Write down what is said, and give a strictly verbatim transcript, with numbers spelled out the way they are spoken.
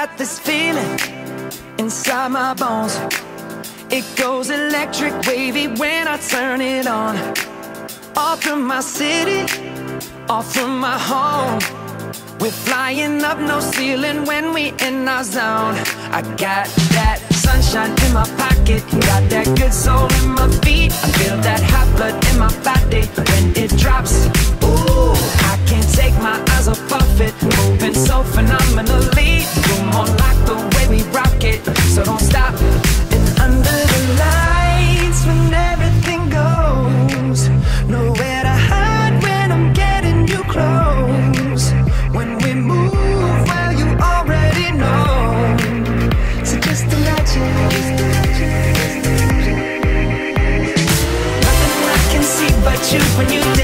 got this feeling inside my bones. It goes electric wavy when I turn it on. Off from my city, off from my home. We're flying up, no ceiling when we in our zone. I got that sunshine in my pocket, got that good soul in my feet. I feel that hot blood in my body when it drops. Ooh, I can't take my eyes off of it, moving so phenomenally. You're more like the way we rock it, so don't stop. And under the lights when everything goes, nowhere to hide when I'm getting you close. When we move, well, you already know. So just imagine, nothing I can see but you when you